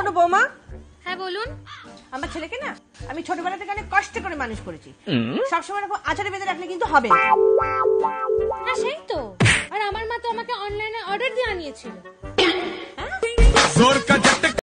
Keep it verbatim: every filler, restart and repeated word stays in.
শোনো বৌমা। হ্যাঁ বলুন। আমার ছেলেকে না আমি ছোটবেলা থেকে অনেক কষ্ট করে মানুষ করেছি, সবসময় এরকম আচারে বেঁধে রাখলে কিন্তু হবে না। হ্যাঁ সেই তো, আর আমার মা তো আমাকে অনলাইনে অর্ডার দিয়ে আনিয়েছিল।